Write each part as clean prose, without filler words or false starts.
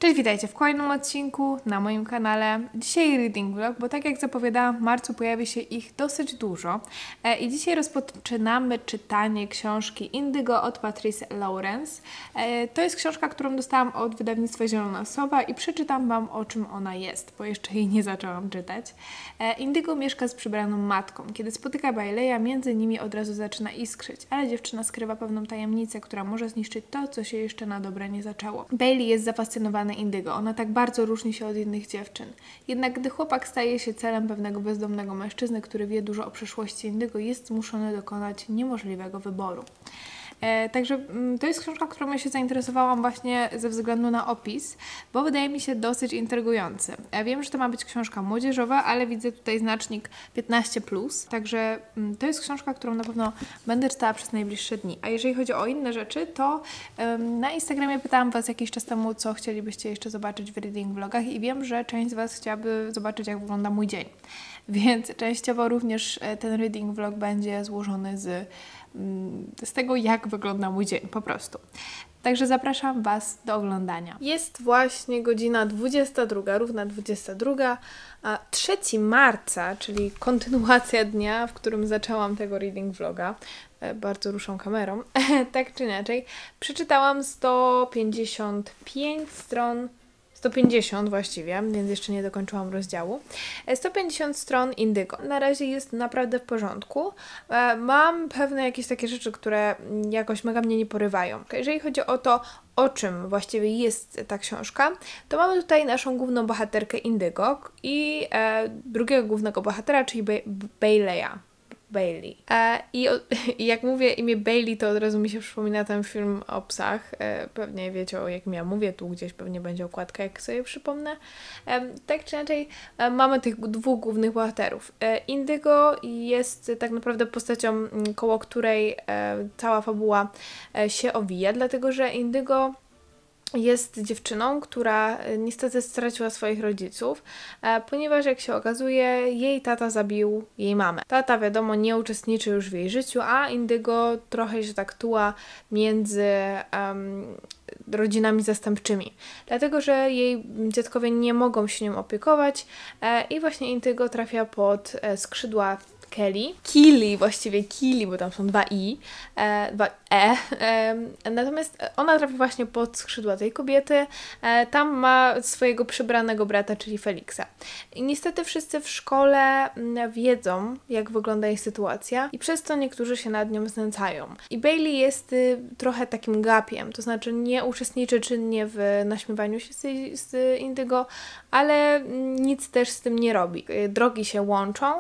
Cześć, witajcie w kolejnym odcinku na moim kanale. Dzisiaj reading vlog, bo tak jak zapowiadałam, w marcu pojawi się ich dosyć dużo. I dzisiaj rozpoczynamy czytanie książki Indigo od Patrice Lawrence. To jest książka, którą dostałam od wydawnictwa Zielona Sowa i przeczytam Wam, o czym ona jest, bo jeszcze jej nie zaczęłam czytać. Indigo mieszka z przybraną matką. Kiedy spotyka Baileya, między nimi od razu zaczyna iskrzyć, ale dziewczyna skrywa pewną tajemnicę, która może zniszczyć to, co się jeszcze na dobre nie zaczęło. Bailey jest zafascynowany Indigo. Ona tak bardzo różni się od innych dziewczyn. Jednak gdy chłopak staje się celem pewnego bezdomnego mężczyzny, który wie dużo o przeszłości Indigo, jest zmuszony dokonać niemożliwego wyboru. Także to jest książka, którą ja się zainteresowałam właśnie ze względu na opis, bo wydaje mi się dosyć intrygujący. Wiem, że to ma być książka młodzieżowa, ale widzę tutaj znacznik 15+, także to jest książka, którą na pewno będę czytała przez najbliższe dni. A jeżeli chodzi o inne rzeczy, to na Instagramie pytałam Was jakiś czas temu, co chcielibyście jeszcze zobaczyć w reading vlogach i wiem, że część z Was chciałaby zobaczyć, jak wygląda mój dzień. Więc częściowo również ten reading vlog będzie złożony z tego, jak wygląda mój dzień, po prostu. Także zapraszam Was do oglądania. Jest właśnie godzina 22, równa 22, a 3 marca, czyli kontynuacja dnia, w którym zaczęłam tego reading vloga. Bardzo ruszą kamerą. Tak czy inaczej, przeczytałam 155 stron, 150 właściwie, więc jeszcze nie dokończyłam rozdziału. 150 stron Indigo. Na razie jest naprawdę w porządku. Mam pewne jakieś takie rzeczy, które jakoś mega mnie nie porywają. Jeżeli chodzi o to, o czym właściwie jest ta książka, to mamy tutaj naszą główną bohaterkę Indigo i drugiego głównego bohatera, czyli Baileya. Bailey. I jak mówię imię Bailey, to od razu mi się przypomina ten film o psach. Pewnie wiecie, o jakim ja mówię, tu gdzieś pewnie będzie okładka, jak sobie przypomnę. Tak czy inaczej, mamy tych dwóch głównych bohaterów. Indigo jest tak naprawdę postacią, koło której cała fabuła się owija, dlatego że Indigo jest dziewczyną, która niestety straciła swoich rodziców, ponieważ jak się okazuje, jej tata zabił jej mamę. Tata, wiadomo, nie uczestniczy już w jej życiu, a Indigo trochę się tak tuła między rodzinami zastępczymi. Dlatego, że jej dziadkowie nie mogą się nią opiekować i właśnie Indigo trafia pod skrzydła Kili, właściwie Kili, bo tam są dwa natomiast ona trafi właśnie pod skrzydła tej kobiety, tam ma swojego przybranego brata, czyli Felixa. I niestety wszyscy w szkole wiedzą, jak wygląda jej sytuacja i przez to niektórzy się nad nią znęcają. I Bailey jest trochę takim gapiem, to znaczy nie uczestniczy czynnie w naśmiewaniu się z Indigo, ale nic też z tym nie robi. Drogi się łączą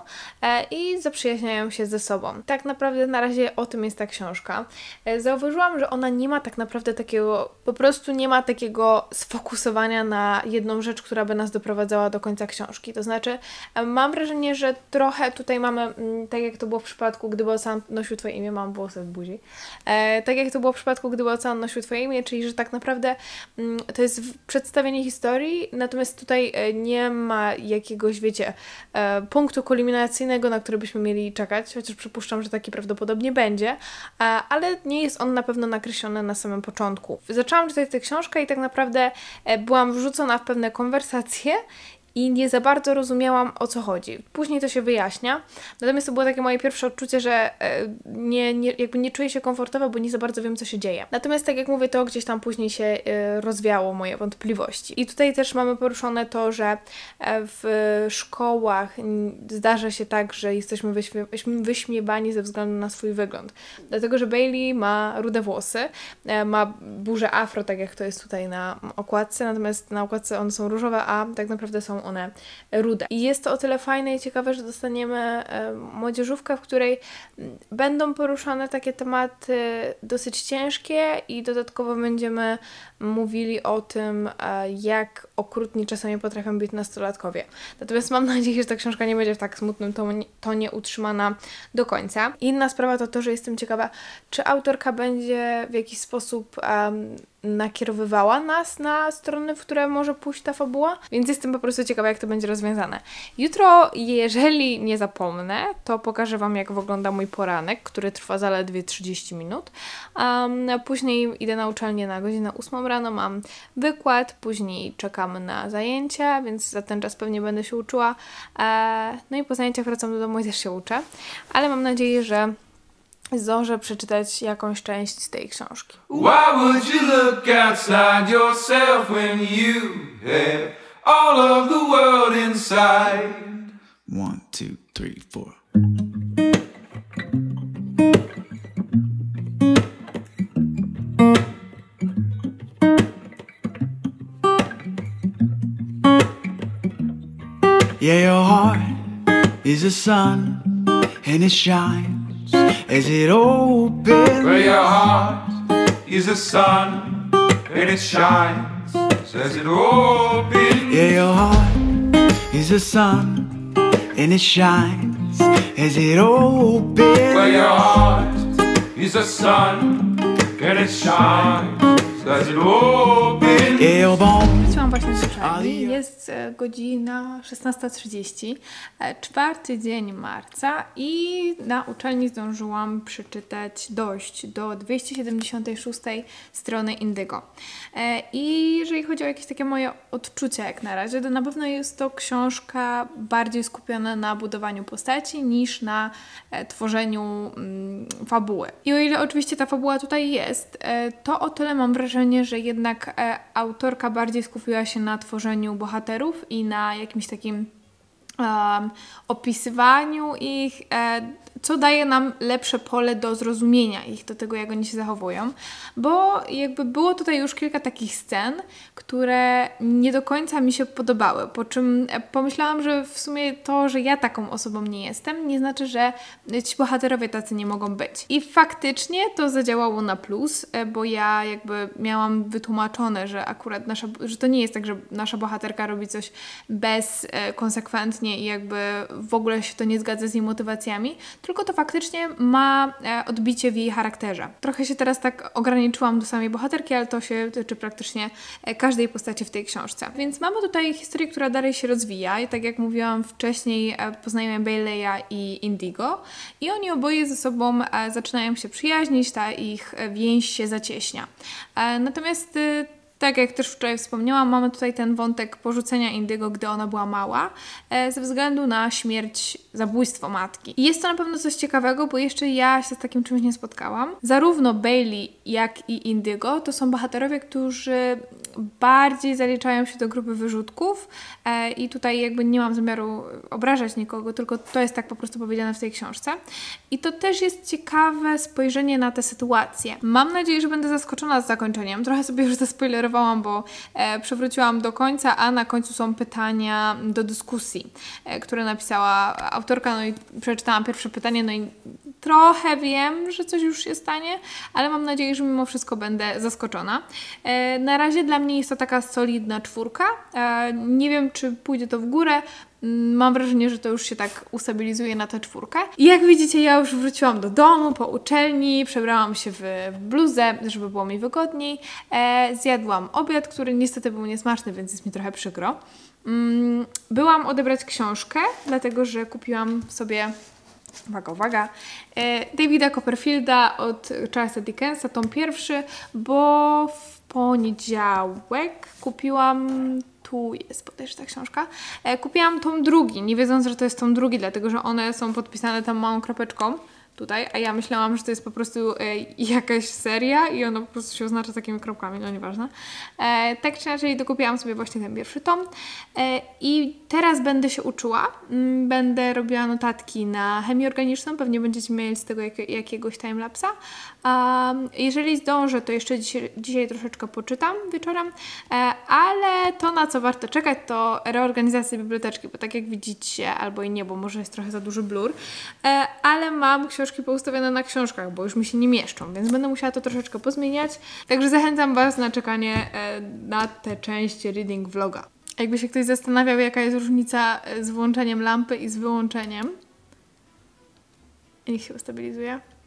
i zaprzyjaźniają się ze sobą. Tak naprawdę na razie o tym jest ta książka. Zauważyłam, że ona nie ma tak naprawdę takiego, po prostu nie ma takiego sfokusowania na jedną rzecz, która by nas doprowadzała do końca książki. To znaczy, mam wrażenie, że trochę tutaj mamy, tak jak to było w przypadku, gdyby ocean nosił Twoje imię, mam włosy w buzi, tak jak to było w przypadku, gdyby ocean nosił Twoje imię, czyli że tak naprawdę to jest przedstawienie historii, natomiast tutaj nie ma jakiegoś, wiecie, punktu kulminacyjnego, na który byśmy mieli czekać, chociaż przypuszczam, że taki prawdopodobnie będzie, ale nie jest on na pewno nakreślony na samym początku. Zaczęłam czytać tę książkę i tak naprawdę byłam wrzucona w pewne konwersacje i nie za bardzo rozumiałam, o co chodzi. Później to się wyjaśnia, natomiast to było takie moje pierwsze odczucie, że jakby nie czuję się komfortowo, bo nie za bardzo wiem, co się dzieje. Natomiast tak jak mówię, to gdzieś tam później się rozwiało moje wątpliwości. I tutaj też mamy poruszone to, że w szkołach zdarza się tak, że jesteśmy wyśmiewani ze względu na swój wygląd. Dlatego, że Bailey ma rude włosy, ma burzę afro, tak jak to jest tutaj na okładce, natomiast na okładce one są różowe, a tak naprawdę są one rude. I jest to o tyle fajne i ciekawe, że dostaniemy młodzieżówkę, w której będą poruszane takie tematy dosyć ciężkie i dodatkowo będziemy mówili o tym, jak okrutni czasami potrafią być nastolatkowie. Natomiast mam nadzieję, że ta książka nie będzie w tak smutnym tonie utrzymana do końca. Inna sprawa to to, że jestem ciekawa, czy autorka będzie w jakiś sposób nakierowywała nas na strony, w które może pójść ta fabuła, więc jestem po prostu ciekawa, jak to będzie rozwiązane. Jutro, jeżeli nie zapomnę, to pokażę Wam, jak wygląda mój poranek, który trwa zaledwie 30 minut. Później idę na uczelnię na godzinę 8 rano, mam wykład, później czekamy na zajęcia, więc za ten czas pewnie będę się uczyła. No i po zajęciach wracam do domu i też się uczę, ale mam nadzieję, że zdążę przeczytać jakąś część z tej książki. Why would you look outside yourself when you have all of the world inside? 1, 2, 3, 4. Yeah, your heart is a sun and it shines as it opens. Where your heart is the sun and it shines as it opens. Yeah, your heart is a sun and it shines as it opens. Where your heart is the sun and it shines as it opens. Yeah, your bones. Wróciłam właśnie z uczelni. Jest godzina 16:30, czwarty dzień marca i na uczelni zdążyłam przeczytać dojść do 276 strony Indygo. I jeżeli chodzi o jakieś takie moje odczucia jak na razie, to na pewno jest to książka bardziej skupiona na budowaniu postaci niż na tworzeniu fabuły. I o ile oczywiście ta fabuła tutaj jest, to o tyle mam wrażenie, że jednak autorka bardziej skupiła się na tworzeniu bohaterów i na jakimś takim opisywaniu ich, co daje nam lepsze pole do zrozumienia ich, do tego, jak oni się zachowują, bo jakby było tutaj już kilka takich scen, które nie do końca mi się podobały, po czym pomyślałam, że w sumie to, że ja taką osobą nie jestem, nie znaczy, że ci bohaterowie tacy nie mogą być. I faktycznie to zadziałało na plus, bo ja jakby miałam wytłumaczone, że akurat że to nie jest tak, że nasza bohaterka robi coś bezkonsekwentnie i jakby w ogóle się to nie zgadza z jej motywacjami, tylko to faktycznie ma odbicie w jej charakterze. Trochę się teraz tak ograniczyłam do samej bohaterki, ale to się tyczy praktycznie każdej postaci w tej książce. Więc mamy tutaj historię, która dalej się rozwija i tak jak mówiłam wcześniej, poznajemy Bailey'a i Indigo i oni oboje ze sobą zaczynają się przyjaźnić, ta ich więź się zacieśnia. Natomiast tak jak też wczoraj wspomniałam, mamy tutaj ten wątek porzucenia Indygo, gdy ona była mała, ze względu na śmierć, zabójstwo matki. I jest to na pewno coś ciekawego, bo jeszcze ja się z takim czymś nie spotkałam. Zarówno Bailey, jak i Indygo to są bohaterowie, którzy bardziej zaliczają się do grupy wyrzutków i tutaj jakby nie mam zamiaru obrażać nikogo, tylko to jest tak po prostu powiedziane w tej książce. I to też jest ciekawe spojrzenie na tę sytuację. Mam nadzieję, że będę zaskoczona z zakończeniem. Trochę sobie już zaspoilerowałam, bo przewróciłam do końca, a na końcu są pytania do dyskusji, które napisała autorka, no i przeczytałam pierwsze pytanie, no i trochę wiem, że coś już się stanie, ale mam nadzieję, że mimo wszystko będę zaskoczona. Na razie dla mnie jest to taka solidna 4. Nie wiem, czy pójdzie to w górę. Mam wrażenie, że to już się tak ustabilizuje na tę 4. I jak widzicie, ja już wróciłam do domu po uczelni, przebrałam się w bluzę, żeby było mi wygodniej. Zjadłam obiad, który niestety był niesmaczny, więc jest mi trochę przykro. Byłam odebrać książkę, dlatego że kupiłam sobie, uwaga, Davida Copperfielda od Charlesa Dickensa, tom pierwszy, bo w poniedziałek kupiłam, tu jest bodajże ta książka, kupiłam tom drugi, nie wiedząc, że to jest tom drugi, dlatego że one są podpisane tam małą kropeczką tutaj, a ja myślałam, że to jest po prostu jakaś seria i ona po prostu się oznacza takimi kropkami, no nieważne. Tak czy inaczej dokupiłam sobie właśnie ten pierwszy tom i teraz będę się uczyła, będę robiła notatki na chemię organiczną, pewnie będziecie mieli z tego jakiegoś timelapsa. Jeżeli zdążę, to jeszcze dzisiaj troszeczkę poczytam wieczorem, ale to, na co warto czekać, to reorganizacja biblioteczki, bo tak jak widzicie, albo i nie, bo może jest trochę za duży blur, ale mam książki poustawione na książkach, bo już mi się nie mieszczą, więc będę musiała to troszeczkę pozmieniać. Także zachęcam Was na czekanie na tę część reading vloga. Jakby się ktoś zastanawiał, jaka jest różnica z włączeniem lampy i z wyłączeniem. Niech się ustabilizuje.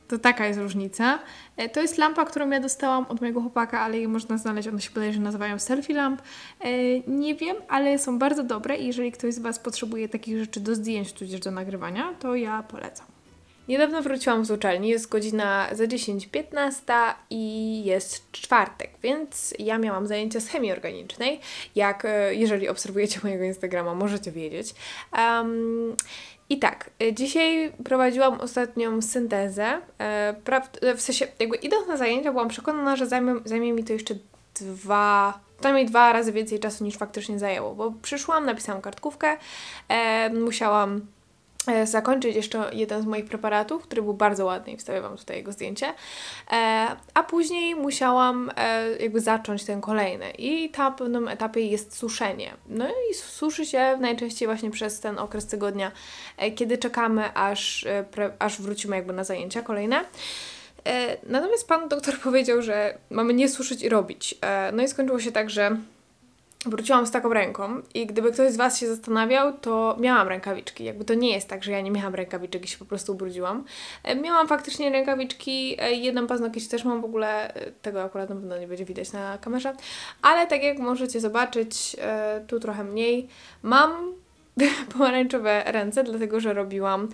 To taka jest różnica. To jest lampa, którą ja dostałam od mojego chłopaka, ale jej można znaleźć, one się bodajże nazywają selfie lamp. Nie wiem, ale są bardzo dobre i jeżeli ktoś z Was potrzebuje takich rzeczy do zdjęć, tudzież do nagrywania, to ja polecam. Niedawno wróciłam z uczelni, jest godzina za 10:15 i jest czwartek, więc ja miałam zajęcia z chemii organicznej, jak jeżeli obserwujecie mojego Instagrama, możecie wiedzieć. I tak, dzisiaj prowadziłam ostatnią syntezę, w sensie jakby idąc na zajęcia byłam przekonana, że zajmie mi to jeszcze przynajmniej 2 razy więcej czasu niż faktycznie zajęło, bo przyszłam, napisałam kartkówkę, musiałam zakończyć jeszcze jeden z moich preparatów, który był bardzo ładny i wstawię Wam tutaj jego zdjęcie, a później musiałam jakby zacząć ten kolejny i na pewnym etapie jest suszenie. No i suszy się najczęściej właśnie przez ten okres tygodnia, kiedy czekamy, aż wrócimy jakby na zajęcia kolejne. Natomiast pan doktor powiedział, że mamy nie suszyć i robić. No i skończyło się tak, że wróciłam z taką ręką i gdyby ktoś z Was się zastanawiał, to miałam rękawiczki. Jakby to nie jest tak, że ja nie miałam rękawiczek i się po prostu ubrudziłam. Miałam faktycznie rękawiczki, jeden paznokieć też mam w ogóle, tego akurat na pewno nie będzie widać na kamerze, ale tak jak możecie zobaczyć, tu trochę mniej, mam pomarańczowe ręce, dlatego że robiłam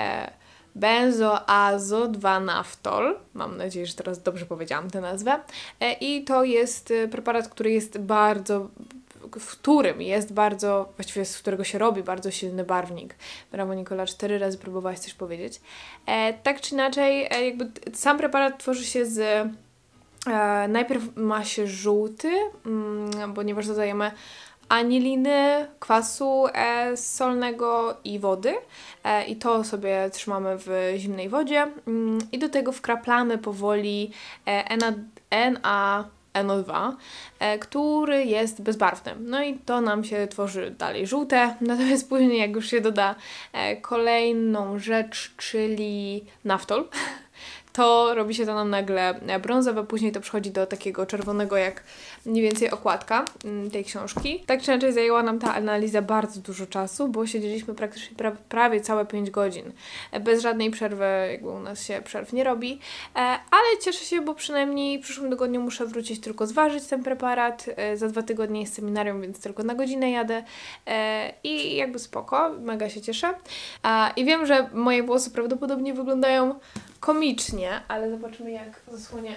benzoazo-2-naftol. Mam nadzieję, że teraz dobrze powiedziałam tę nazwę. I to jest preparat, który jest bardzo, właściwie z którego się robi bardzo silny barwnik. Brawo Nikola, 4 razy próbowałaś coś powiedzieć. Tak czy inaczej, jakby sam preparat tworzy się z... najpierw ma się żółty, ponieważ dodajemy aniliny, kwasu solnego i wody i to sobie trzymamy w zimnej wodzie i do tego wkraplamy powoli NaNO2, który jest bezbarwny. No i to nam się tworzy dalej żółte, natomiast później jak już się doda kolejną rzecz, czyli naftol, to robi się to nam nagle brązowe, później to przechodzi do takiego czerwonego, jak mniej więcej okładka tej książki. Tak czy inaczej zajęła nam ta analiza bardzo dużo czasu, bo siedzieliśmy praktycznie prawie całe 5 godzin. Bez żadnej przerwy, jakby u nas się przerw nie robi, ale cieszę się, bo przynajmniej w przyszłym tygodniu muszę wrócić tylko zważyć ten preparat. Za 2 tygodnie jest seminarium, więc tylko na godzinę jadę i jakby spoko, mega się cieszę. I wiem, że moje włosy prawdopodobnie wyglądają komicznie, ale zobaczymy jak zasłonę.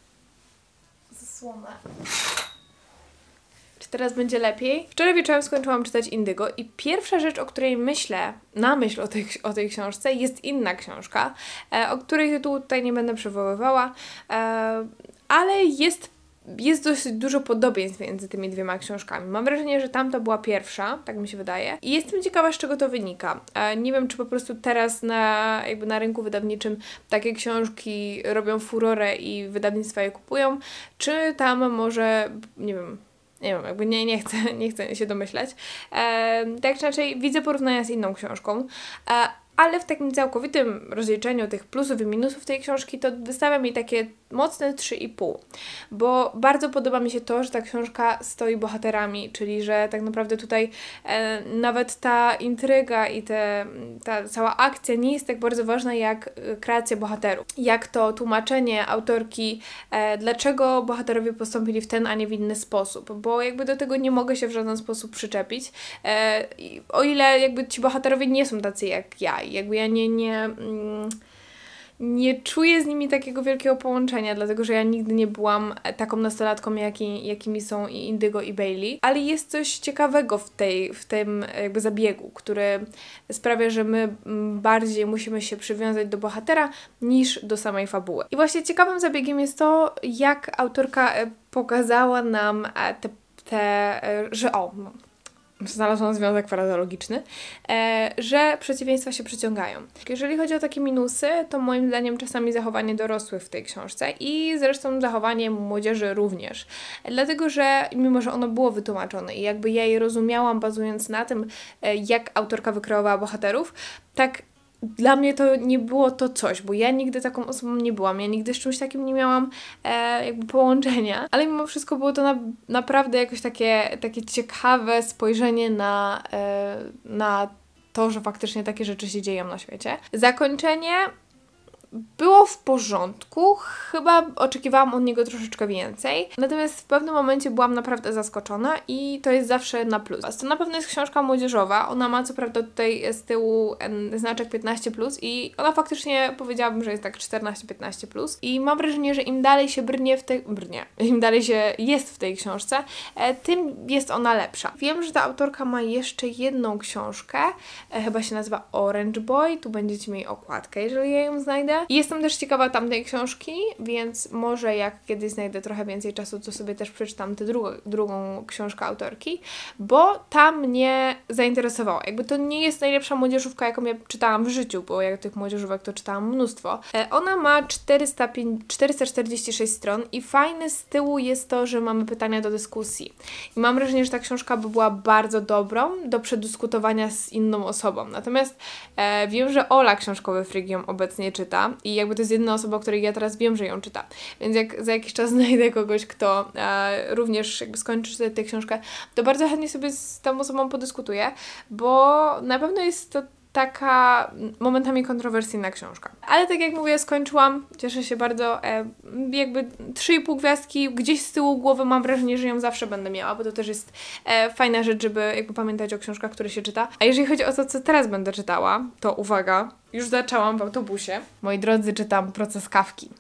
Czy teraz będzie lepiej? Wczoraj wieczorem skończyłam czytać Indygo i pierwsza rzecz, o której myślę, na myśl o tej książce, jest inna książka, o której tytułu tutaj nie będę przywoływała, ale jest dosyć dużo podobieństw między tymi 2 książkami. Mam wrażenie, że tamta była pierwsza, tak mi się wydaje. I jestem ciekawa, z czego to wynika. Nie wiem, czy po prostu teraz na rynku wydawniczym takie książki robią furorę i wydawnictwa je kupują, czy tam może, nie wiem, jakby nie chcę się domyślać. Tak czy inaczej widzę porównania z inną książką. Ale w takim całkowitym rozliczeniu tych plusów i minusów tej książki to wystawiam jej takie mocne 3,5, bo bardzo podoba mi się to, że ta książka stoi bohaterami, czyli że tak naprawdę tutaj nawet ta intryga i ta cała akcja nie jest tak bardzo ważna jak kreacja bohaterów. Jak to tłumaczenie autorki, dlaczego bohaterowie postąpili w ten, a nie w inny sposób, bo jakby do tego nie mogę się w żaden sposób przyczepić. O ile jakby ci bohaterowie nie są tacy jak ja, jakby ja nie czuję z nimi takiego wielkiego połączenia, dlatego że ja nigdy nie byłam taką nastolatką, jakimi są i Indygo i Bailey, ale jest coś ciekawego w tym jakby zabiegu, który sprawia, że my bardziej musimy się przywiązać do bohatera niż do samej fabuły. I właśnie ciekawym zabiegiem jest to, jak autorka pokazała nam znalazłam związek frazologiczny, że przeciwieństwa się przyciągają. Jeżeli chodzi o takie minusy, to moim zdaniem czasami zachowanie dorosłych w tej książce i zresztą zachowanie młodzieży również. Dlatego, że mimo, że ono było wytłumaczone i jakby ja je rozumiałam bazując na tym, jak autorka wykreowała bohaterów, tak dla mnie to nie było to coś, bo ja nigdy taką osobą nie byłam, ja nigdy z czymś takim nie miałam jakby połączenia, ale mimo wszystko było to naprawdę jakoś takie ciekawe spojrzenie na to, że faktycznie takie rzeczy się dzieją na świecie. Zakończenie było w porządku, chyba oczekiwałam od niego troszeczkę więcej, natomiast w pewnym momencie byłam naprawdę zaskoczona i to jest zawsze na plus. To na pewno jest książka młodzieżowa, ona ma co prawda tutaj z tyłu znaczek 15+, i ona faktycznie powiedziałabym, że jest tak 14-15+, i mam wrażenie, że im dalej się im dalej się jest w tej książce, tym jest ona lepsza. Wiem, że ta autorka ma jeszcze jedną książkę, chyba się nazywa Orange Boy, tu będziecie mieli okładkę, jeżeli ja ją znajdę. I jestem też ciekawa tamtej książki, więc może jak kiedyś znajdę trochę więcej czasu, to sobie też przeczytam tę drugą książkę autorki, bo ta mnie zainteresowała. Jakby to nie jest najlepsza młodzieżówka, jaką ja czytałam w życiu, bo jak tych młodzieżówek to czytałam mnóstwo. Ona ma 446 stron i fajne z tyłu jest to, że mamy pytania do dyskusji. I mam wrażenie, że ta książka by była bardzo dobrą do przedyskutowania z inną osobą. Natomiast wiem, że Ola Książkowy Freak ją obecnie czyta i jakby to jest jedna osoba, o której ja teraz wiem, że ją czyta. Więc jak za jakiś czas znajdę kogoś, kto również jakby skończy czytać tę książkę, to bardzo chętnie sobie z tą osobą podyskutuję, bo na pewno jest to taka momentami kontrowersyjna książka. Ale tak jak mówię, skończyłam, cieszę się bardzo, jakby 3,5 gwiazdki, gdzieś z tyłu głowy mam wrażenie, że ją zawsze będę miała, bo to też jest fajna rzecz, żeby jakby pamiętać o książkach, które się czyta. A jeżeli chodzi o to, co teraz będę czytała, to uwaga, już zaczęłam w autobusie. Moi drodzy, czytam Proces Kafki.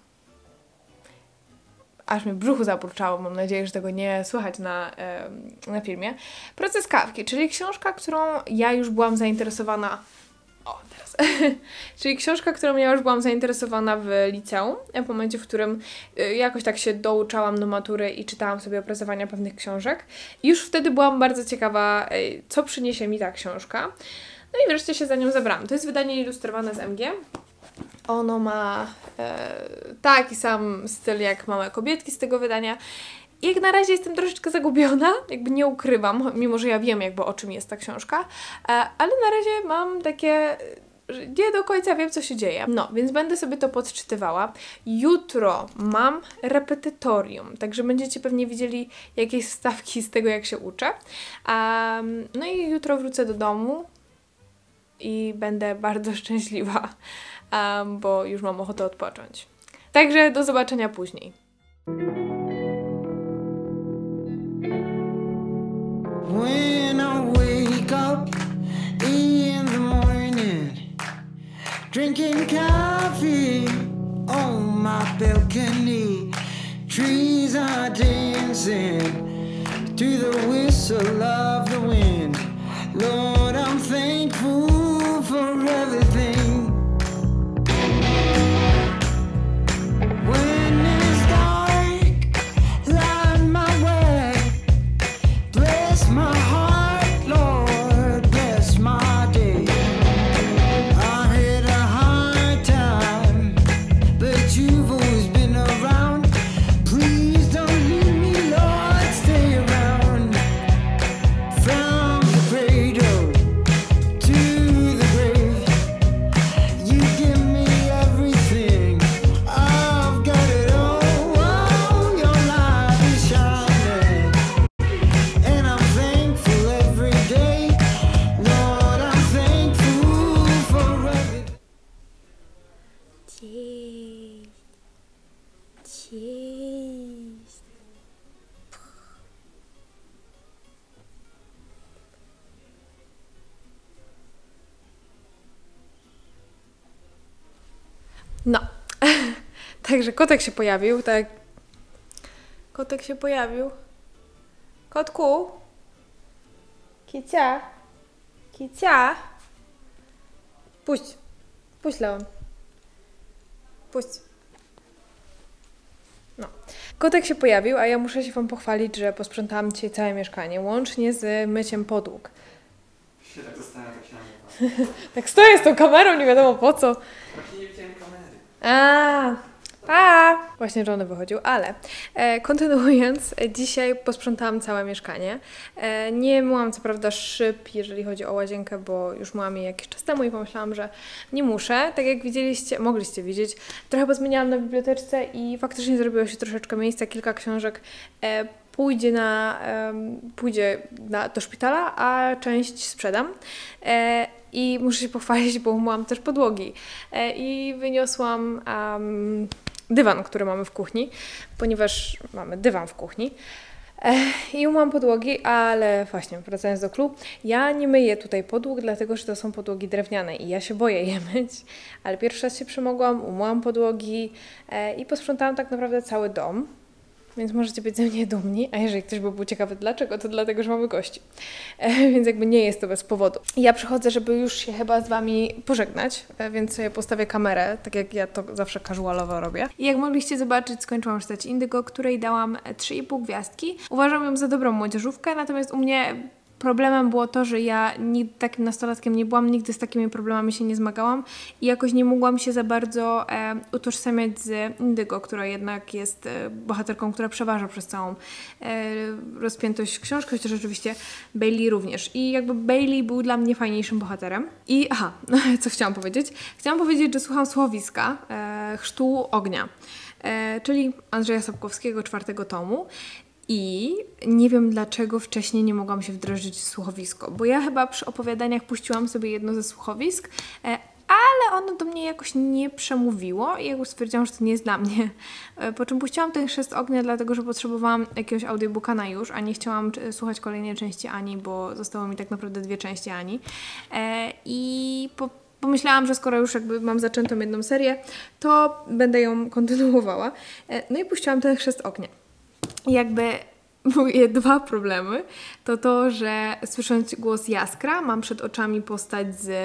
Aż mi w brzuchu zaburczało, mam nadzieję, że tego nie słychać na filmie. Proces Kafki, czyli książka, którą ja już byłam zainteresowana. O, teraz. Czyli książka, którą ja już byłam zainteresowana w liceum, w momencie, w którym jakoś tak się douczałam do matury i czytałam sobie opracowania pewnych książek. I już wtedy byłam bardzo ciekawa, co przyniesie mi ta książka. No i wreszcie się za nią zabrałam. To jest wydanie ilustrowane z MG. Ono ma taki sam styl jak Małe kobietki z tego wydania. I jak na razie jestem troszeczkę zagubiona, jakby nie ukrywam, mimo że ja wiem jakby o czym jest ta książka, ale na razie mam takie, że nie do końca wiem, co się dzieje. No, więc będę sobie to podczytywała. Jutro mam repetytorium, także będziecie pewnie widzieli jakieś wstawki z tego, jak się uczę. No i jutro wrócę do domu i będę bardzo szczęśliwa, bo już mam ochotę odpocząć. Także do zobaczenia później. When I wake up in the morning, drinking coffee on my balcony, trees are dancing to the whistle of the wind. Lord, I'm thankful for everything. When it's dark, light my way. Bless my heart, Lord, bless my day. I had a hard time, but you've always been around. Please don't leave me, Lord, stay around. From the cradle to the grave, you give me everything. I've got it all. Oh, your light is shining. And I'm thankful every day. Lord, I'm thankful for everything. Cześć. No, także kotek się pojawił, tak. Kotek się pojawił. Kotku? Kicia? Kicia? Puść. Puść, Leon. Puść. No. Kotek się pojawił, a ja muszę się wam pochwalić, że posprzątałam dzisiaj całe mieszkanie, łącznie z myciem podłóg. Się tak zastanawiam, tak się na mnie patrzy. Tak stoję z tą kamerą, nie wiadomo po co. Właśnie nie widziałem kamery. Właśnie Johnny wychodził, ale kontynuując, dzisiaj posprzątałam całe mieszkanie. Nie myłam co prawda szyb, jeżeli chodzi o łazienkę, bo już myłam je jakiś czas temu i pomyślałam, że nie muszę. Tak jak widzieliście, mogliście widzieć, trochę pozmieniałam na biblioteczce i faktycznie zrobiło się troszeczkę miejsca, kilka książek pójdzie do szpitala, a część sprzedam. I muszę się pochwalić, bo umyłam też podłogi. I wyniosłam dywan, który mamy w kuchni, ponieważ mamy dywan w kuchni. I umyłam podłogi, ale właśnie wracając do clou, ja nie myję tutaj podłóg, dlatego że to są podłogi drewniane i ja się boję je myć, ale pierwszy raz się przemogłam, umyłam podłogi i posprzątałam tak naprawdę cały dom, więc możecie być ze mnie dumni, a jeżeli ktoś by był ciekawy dlaczego, to dlatego, że mamy gości, więc jakby nie jest to bez powodu. Ja przychodzę, żeby już się chyba z Wami pożegnać, więc sobie postawię kamerę, tak jak ja to zawsze casualowo robię. I jak mogliście zobaczyć, skończyłam czytać Indygo, której dałam 3,5 gwiazdki. Uważam ją za dobrą młodzieżówkę, natomiast u mnie problemem było to, że ja nigdy takim nastolatkiem nie byłam, nigdy z takimi problemami się nie zmagałam i jakoś nie mogłam się za bardzo utożsamiać z Indygo, która jednak jest bohaterką, która przeważa przez całą rozpiętość książki, chociaż oczywiście Bailey również. I jakby Bailey był dla mnie fajniejszym bohaterem. I co chciałam powiedzieć? Chciałam powiedzieć, że słucham słuchowiska Chrztu Ognia, czyli Andrzeja Sapkowskiego, 4. tomu. I nie wiem, dlaczego wcześniej nie mogłam się wdrożyć w słuchowisko, bo ja chyba przy opowiadaniach puściłam sobie jedno ze słuchowisk, ale ono do mnie jakoś nie przemówiło i jakby stwierdziłam, że to nie jest dla mnie. Po czym puściłam ten Chrzest Ognia, dlatego że potrzebowałam jakiegoś audiobooka na już, a nie chciałam słuchać kolejnej części Ani, bo zostało mi tak naprawdę 2 części Ani. I pomyślałam, że skoro już jakby mam zaczętą jedną serię, to będę ją kontynuowała. No i puściłam ten Chrzest Ognia. Jakby moje 2 problemy to, że słysząc głos Jaskra mam przed oczami postać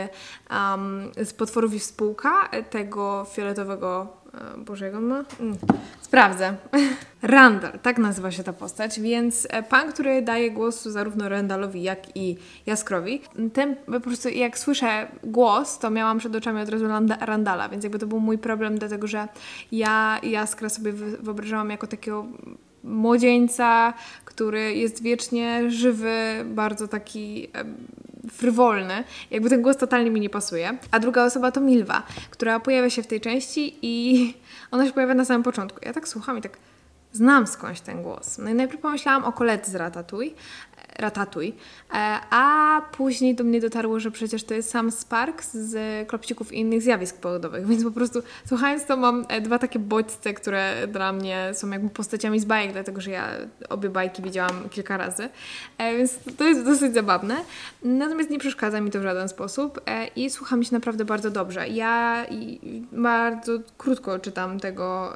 z Potworów i Współka, tego fioletowego, Boże, jak on ma? Sprawdzę. Randall, tak nazywa się ta postać, więc pan, który daje głos zarówno Randallowi, jak i Jaskrowi, ten po prostu jak słyszę głos, to miałam przed oczami od razu Randalla, więc jakby to był mój problem, dlatego że ja Jaskra sobie wyobrażałam jako takiego młodzieńca, który jest wiecznie żywy, bardzo taki frywolny. Jakby ten głos totalnie mi nie pasuje. A druga osoba to Milwa, która pojawia się w tej części i ona się pojawia na samym początku. Ja tak słucham i tak znam skądś ten głos. No i najpierw pomyślałam o Colette z Ratatouille, a później do mnie dotarło, że przecież to jest sam Sparks z Klopsików i innych zjawisk pogodowych, więc po prostu słuchając to mam 2 takie bodźce, które dla mnie są jakby postaciami z bajek, dlatego że ja obie bajki widziałam kilka razy, więc to jest dosyć zabawne, natomiast nie przeszkadza mi to w żaden sposób i słucha mi się naprawdę bardzo dobrze. Ja bardzo krótko czytam tego,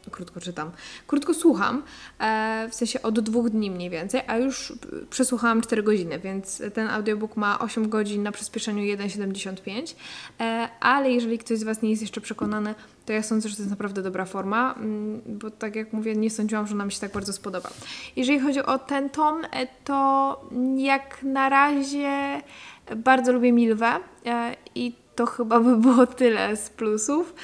krótko słucham, w sensie od 2 dni mniej więcej, a już przesłuchałam 4 godziny, więc ten audiobook ma 8 godzin na przyspieszeniu 1,75, ale jeżeli ktoś z Was nie jest jeszcze przekonany, to ja sądzę, że to jest naprawdę dobra forma, bo tak jak mówię, nie sądziłam, że ona mi się tak bardzo spodoba. Jeżeli chodzi o ten tom, to jak na razie bardzo lubię Milwę i to chyba by było tyle z plusów,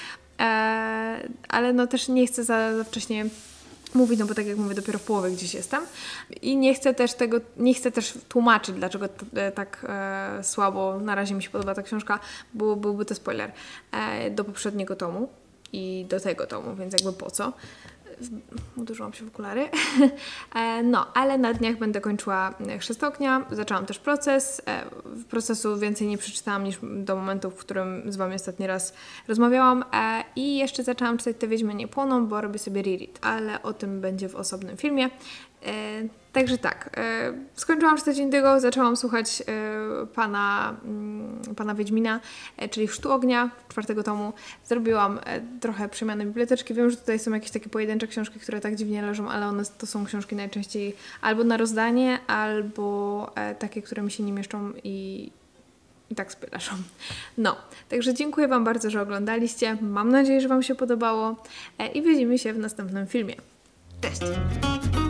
ale no też nie chcę za wcześnie mówić, no bo tak jak mówię, dopiero w połowie gdzieś jestem i nie chcę też tłumaczyć, dlaczego tak słabo na razie mi się podoba ta książka, bo byłby to spoiler do poprzedniego tomu i do tego tomu, więc jakby po co? Uderzyłam się w okulary. No, ale na dniach będę kończyła Chrzest Ognia. Zaczęłam też proces. Procesu więcej nie przeczytałam niż do momentu, w którym z Wami ostatni raz rozmawiałam. I jeszcze zaczęłam czytać Te Wiedźmy nie płoną, bo robię sobie reread, ale o tym będzie w osobnym filmie. Także tak, skończyłam czytać Indygo, zaczęłam słuchać pana Wiedźmina, czyli Chrztu Ognia, 4. tomu. Zrobiłam trochę przemiany biblioteczki. Wiem, że tutaj są jakieś takie pojedyncze książki, które tak dziwnie leżą, ale one to są książki najczęściej albo na rozdanie, albo takie, które mi się nie mieszczą i tak sobie leżą. No, także dziękuję Wam bardzo, że oglądaliście. Mam nadzieję, że Wam się podobało i widzimy się w następnym filmie. Cześć!